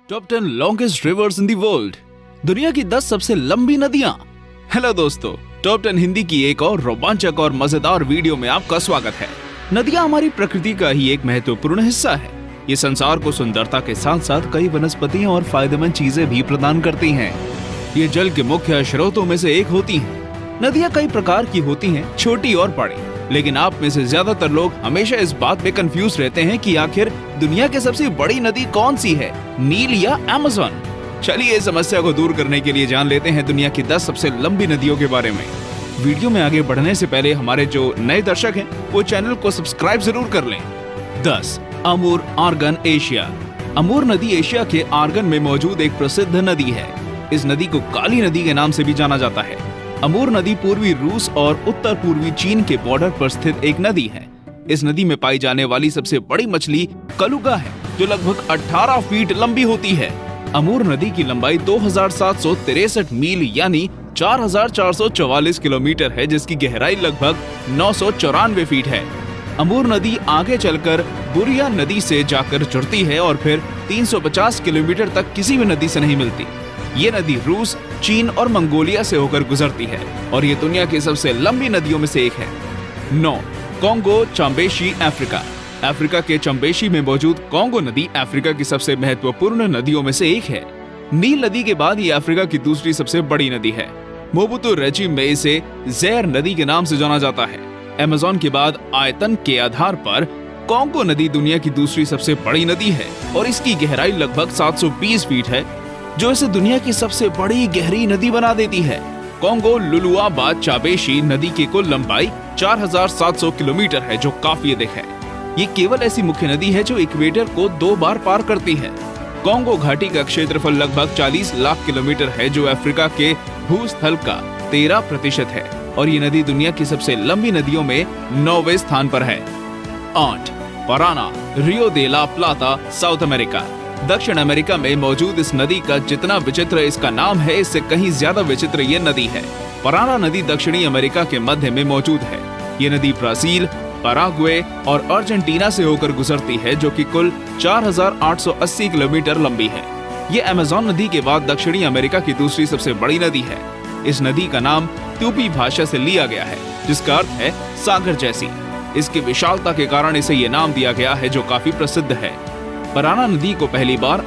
Top 10 longest rivers in the world. दुनिया की 10 सबसे लंबी नदियां। हेलो दोस्तों, टॉप 10 हिंदी की एक और रोमांचक और मजेदार वीडियो में आपका स्वागत है। नदियां हमारी प्रकृति का ही एक महत्वपूर्ण हिस्सा है। ये संसार को सुंदरता के साथ साथ कई वनस्पतियां और फायदेमंद चीजें भी प्रदान करती हैं। ये जल के मुख्य स्रोतों में से एक होती हैं। नदियां कई प्रकार की होती हैं, छोटी और बड़ी, लेकिन आप में से ज्यादातर लोग हमेशा इस बात में कंफ्यूज रहते हैं कि आखिर दुनिया की सबसे बड़ी नदी कौन सी है, नील या अमेज़न। चलिए इस समस्या को दूर करने के लिए जान लेते हैं दुनिया की 10 सबसे लंबी नदियों के बारे में। वीडियो में आगे बढ़ने से पहले हमारे जो नए दर्शक हैं वो चैनल को सब्सक्राइब जरूर कर लें। 10. अमूर आर्गन एशिया। अमूर नदी एशिया के आर्गन में मौजूद एक प्रसिद्ध नदी है। इस नदी को काली नदी के नाम से भी जाना जाता है। अमूर नदी पूर्वी रूस और उत्तर पूर्वी चीन के बॉर्डर पर स्थित एक नदी है। इस नदी में पाई जाने वाली सबसे बड़ी मछली कलुगा है, जो लगभग 18 फीट लंबी होती है। अमूर नदी की लंबाई 2763 मील यानी 4444 किलोमीटर है, जिसकी गहराई लगभग 994 फीट है। अमूर नदी आगे चलकर बुरिया नदी से जाकर जुड़ती है और फिर 350 किलोमीटर तक किसी भी नदी से नहीं मिलती। ये नदी रूस, चीन और मंगोलिया से होकर गुजरती है और ये दुनिया की सबसे लंबी नदियों में से एक है। 9. Congo चंबेशी Africa. अफ्रीका के चंबेशी में मौजूद कोंगो नदी अफ्रीका की सबसे महत्वपूर्ण नदियों में से एक है। नील नदी के बाद ये अफ्रीका की दूसरी सबसे बड़ी नदी है। मोबुतु रेजिम में इसे ज़ेर नदी के नाम से जाना जाता है। अमेज़न के बाद आयतन के आधार पर कोंगो नदी दुनिया की दूसरी सबसे बड़ी नदी है और इसकी गहराई लगभग 720 फीट है, जो इसे दुनिया की सबसे बड़ी गहरी नदी बना देती है। कोंगो लुलुआबा चाबेशी नदी की कुल लंबाई 4700 किलोमीटर है, जो काफी अधिक है। ये केवल ऐसी मुख्य नदी है जो इक्वेटर को 2 बार पार करती है। कोंगो घाटी का क्षेत्रफल लगभग 40 लाख किलोमीटर है, जो अफ्रीका के भूस्थल का 13% है और ये नदी दुनिया की सबसे लंबी नदियों में 9वें स्थान पर है। 8. Parana, Rio de la Plata, South America. दक्षिण अमेरिका में मौजूद इस नदी का जितना विचित्र इसका नाम है, इससे कहीं ज्यादा विचित्र ये नदी है। पराना नदी दक्षिणी अमेरिका के मध्य में मौजूद है। ये नदी ब्राजील, पैराग्वे और अर्जेंटीना से होकर गुजरती है, जो कि कुल 4880 किलोमीटर लंबी है। ये अमेज़न नदी के बाद दक्षिणी अमेरिका की दूसरी सबसे बड़ी नदी है। इस नदी का नाम ट्यूपी भाषा से लिया गया है, जिसका अर्थ है सागर जैसी। इसकी विशालता के कारण इसे ये नाम दिया गया है, जो काफी प्रसिद्ध है। पराना नदी को पहली बार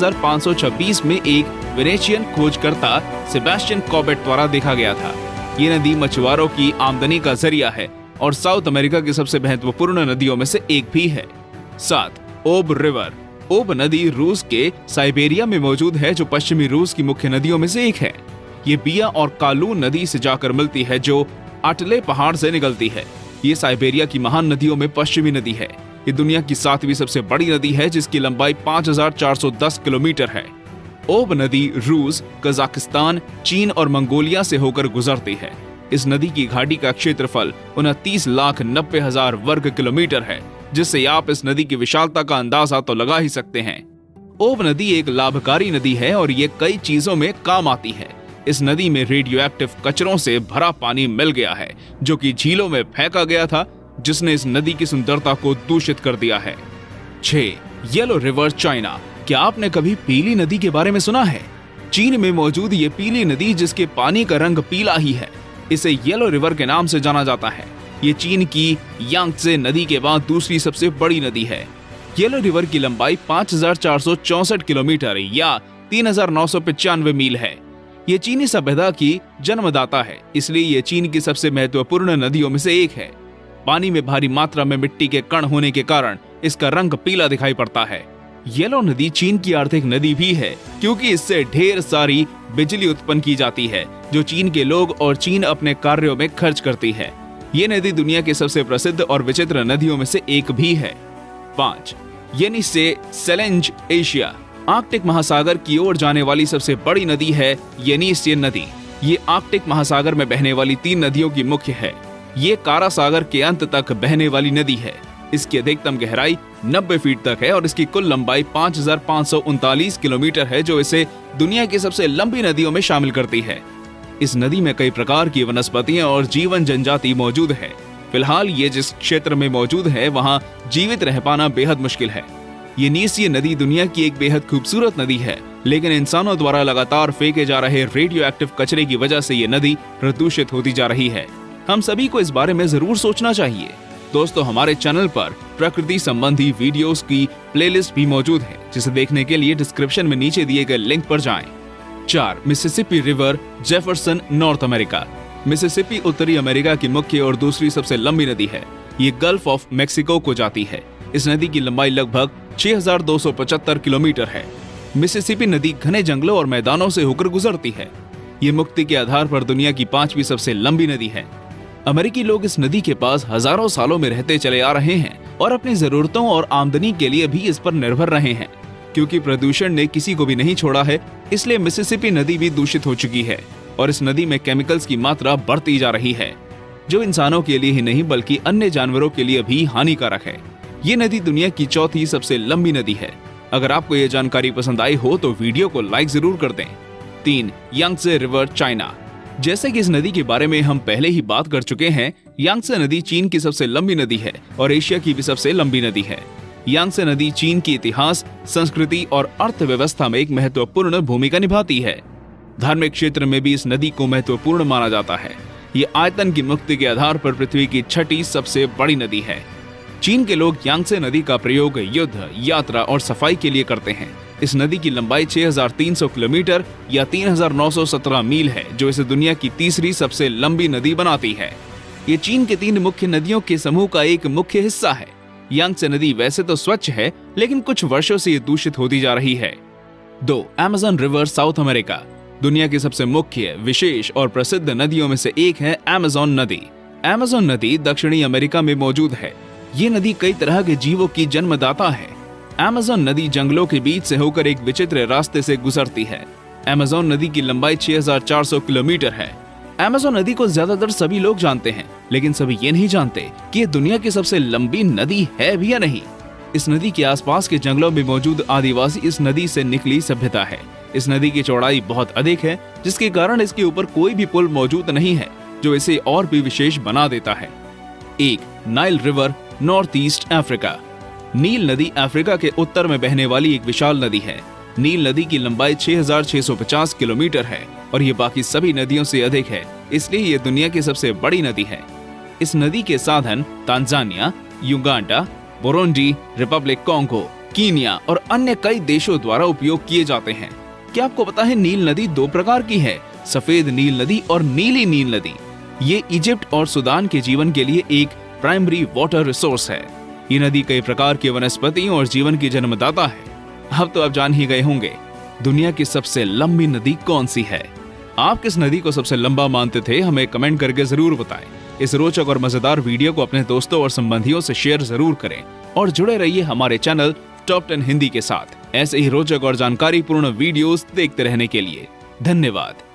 1526 में एक वेनेशियन खोजकर्ता सेबेस्टियन कॉबेट द्वारा देखा गया था। ये नदी मछुआरों की आमदनी का जरिया है और साउथ अमेरिका की सबसे महत्वपूर्ण नदियों में से एक भी है। 7. ओब रिवर। ओब नदी रूस के साइबेरिया में मौजूद है, जो पश्चिमी रूस की मुख्य नदियों में से एक है। ये बिया और कालून नदी से जाकर मिलती है, जो अटले पहाड़ से निकलती है। ये साइबेरिया की महान नदियों में पश्चिमी नदी है। ये दुनिया की 7वीं सबसे बड़ी नदी है, जिसकी लंबाई 5410 किलोमीटर है। ओब नदी रूस, कजाकिस्तान, चीन और मंगोलिया से होकर गुजरती है। इस नदी की घाटी का क्षेत्रफल 29,90,000 वर्ग किलोमीटर है, जिससे आप इस नदी की विशालता का अंदाजा तो लगा ही सकते हैं। ओब नदी एक लाभकारी नदी है और ये कई चीजों में काम आती है। इस नदी में रेडियो एक्टिव कचरों से भरा पानी मिल गया है, जो कि झीलों में फेंका गया था, जिसने इस नदी की सुंदरता को दूषित कर दिया है। 6. Yellow river China. क्या आपने कभी पीली नदी के बारे में सुना है? चीन में मौजूद ये पीली नदी, जिसके पानी का रंग पीला ही है, इसे येलो रिवर के नाम से जाना जाता है। ये चीन की यांगत्से नदी के बाद दूसरी सबसे बड़ी नदी है। येलो रिवर की लंबाई 5464 किलोमीटर या 3995 मील है। ये चीनी सभ्यता की जन्मदाता है, इसलिए ये चीन की सबसे महत्वपूर्ण नदियों में से एक है। पानी में भारी मात्रा में मिट्टी के कण होने के कारण इसका रंग पीला दिखाई पड़ता है। येलो नदी चीन की आर्थिक नदी भी है, क्योंकि इससे ढेर सारी बिजली उत्पन्न की जाती है, जो चीन के लोग और चीन अपने कार्यों में खर्च करती है। ये नदी दुनिया की सबसे प्रसिद्ध और विचित्र नदियों में से एक भी है। 5. येनिसे सेलेंज एशिया। आर्कटिक महासागर की ओर जाने वाली सबसे बड़ी नदी है येनिसियन नदी। ये आर्कटिक महासागर में बहने वाली 3 नदियों की मुख्य है। ये कारा सागर के अंत तक बहने वाली नदी है। इसकी अधिकतम गहराई 90 फीट तक है और इसकी कुल लंबाई 5539 किलोमीटर है, जो इसे दुनिया की सबसे लंबी नदियों में शामिल करती है। इस नदी में कई प्रकार की वनस्पतियां और जीवन जनजाति मौजूद है। फिलहाल ये जिस क्षेत्र में मौजूद है, वहाँ जीवित रह पाना बेहद मुश्किल है। ये नीसिय नदी दुनिया की एक बेहद खूबसूरत नदी है, लेकिन इंसानों द्वारा लगातार फेंके जा रहे रेडियो एक्टिव कचरे की वजह से ये नदी प्रदूषित होती जा रही है। हम सभी को इस बारे में जरूर सोचना चाहिए। दोस्तों, हमारे चैनल पर प्रकृति संबंधी वीडियोस की प्लेलिस्ट भी मौजूद है, जिसे देखने के लिए डिस्क्रिप्शन में नीचे दिए गए लिंक पर जाएं। 4. Mississippi river, Jefferson, North America. Mississippi उत्तरी अमेरिका की मुख्य और दूसरी सबसे लंबी नदी है। ये गल्फ ऑफ मेक्सिको को जाती है। इस नदी की लंबाई लगभग 6275 किलोमीटर है। मिसिसिपी नदी घने जंगलों और मैदानों से होकर गुजरती है। ये मुक्ति के आधार पर दुनिया की 5वीं सबसे लंबी नदी है। अमेरिकी लोग इस नदी के पास हजारों सालों में रहते चले आ रहे हैं और अपनी जरूरतों और आमदनी के लिए भी इस पर निर्भर रहे हैं। क्योंकि प्रदूषण ने किसी को भी नहीं छोड़ा है, इसलिए मिसिसिपी नदी भी दूषित हो चुकी है और इस नदी में केमिकल्स की मात्रा बढ़ती जा रही है, जो इंसानों के लिए ही नहीं बल्कि अन्य जानवरों के लिए भी हानिकारक है। ये नदी दुनिया की 4थी सबसे लंबी नदी है। अगर आपको ये जानकारी पसंद आई हो तो वीडियो को लाइक जरूर कर दें। 3. Yangtze river, China. जैसे कि इस नदी के बारे में हम पहले ही बात कर चुके हैं, यांगत्से नदी चीन की सबसे लंबी नदी है और एशिया की भी सबसे लंबी नदी है। यांगत्से नदी चीन की इतिहास, संस्कृति और अर्थव्यवस्था में एक महत्वपूर्ण भूमिका निभाती है। धार्मिक क्षेत्र में भी इस नदी को महत्वपूर्ण माना जाता है। ये आयतन की मुक्ति के आधार पर पृथ्वी की 6ठी सबसे बड़ी नदी है। चीन के लोग यांगत्से नदी का प्रयोग युद्ध, यात्रा और सफाई के लिए करते हैं। इस नदी की लंबाई 6300 किलोमीटर या 3917 मील है, जो इसे दुनिया की 3री सबसे लंबी नदी बनाती है। ये चीन के 3 मुख्य नदियों के समूह का एक मुख्य हिस्सा है। यांगत्से नदी वैसे तो स्वच्छ है, लेकिन कुछ वर्षों से ये दूषित होती जा रही है। 2. Amazon river, South America. दुनिया की सबसे मुख्य, विशेष और प्रसिद्ध नदियों में से एक है अमेज़न नदी। अमेज़न नदी दक्षिणी अमेरिका में मौजूद है। ये नदी कई तरह के जीवों की जन्मदाता है। अमेज़न नदी जंगलों के बीच से होकर एक विचित्र रास्ते से गुजरती है। अमेज़न नदी की लंबाई 6400 किलोमीटर है। अमेज़न नदी को ज्यादातर सभी लोग जानते हैं, लेकिन सभी ये नहीं जानते कि ये दुनिया की सबसे लंबी नदी है भी या नहीं। इस नदी के आसपास के जंगलों में मौजूद आदिवासी इस नदी से निकली सभ्यता है। इस नदी की चौड़ाई बहुत अधिक है, जिसके कारण इसके ऊपर कोई भी पुल मौजूद नहीं है, जो इसे और भी विशेष बना देता है। 1. Nile river, North East Africa. नील नदी अफ्रीका के उत्तर में बहने वाली एक विशाल नदी है। नील नदी की लंबाई 6650 किलोमीटर है और ये बाकी सभी नदियों से अधिक है, इसलिए ये दुनिया की सबसे बड़ी नदी है। इस नदी के साधन Tanzania, Uganda, Burundi, Republic Congo, Kenya और अन्य कई देशों द्वारा उपयोग किए जाते हैं। क्या आपको पता है नील नदी 2 प्रकार की है, सफेद नील नदी और नीली नील नदी। ये इजिप्ट और सूडान के जीवन के लिए एक प्राइमरी वाटर रिसोर्स है। ये नदी कई प्रकार के वनस्पतियों और जीवन की जन्मदाता है। अब तो आप जान ही गए होंगे, दुनिया की सबसे लंबी नदी कौन सी है। आप किस नदी को सबसे लंबा मानते थे, हमें कमेंट करके जरूर बताएं। इस रोचक और मजेदार वीडियो को अपने दोस्तों और संबंधियों से शेयर जरूर करें और जुड़े रहिए हमारे चैनल टॉप 10 हिंदी के साथ। ऐसे ही रोचक और जानकारीपूर्ण वीडियोस देखते रहने के लिए धन्यवाद।